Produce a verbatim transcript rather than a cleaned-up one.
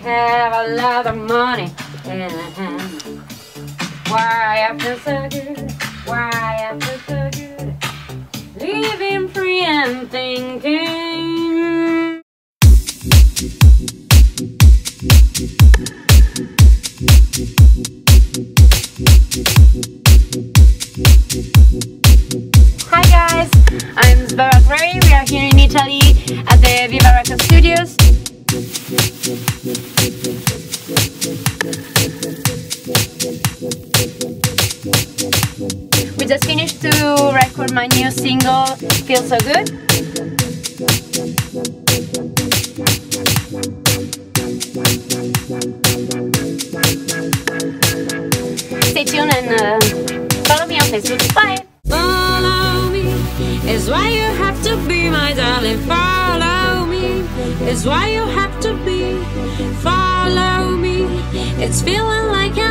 have a lot of money in hand. Why I feel so good, why I feel so good, living free and thinking. Hi guys, I'm Sveva Gray. We are here in Italy at the Viva Record Studios. We just finished to record my new single, Feels So Good. Stay tuned and uh, follow me on Facebook. Bye! Follow me is why you have to be, my darling. Follow me is why you have to be. Follow me, it's feeling like a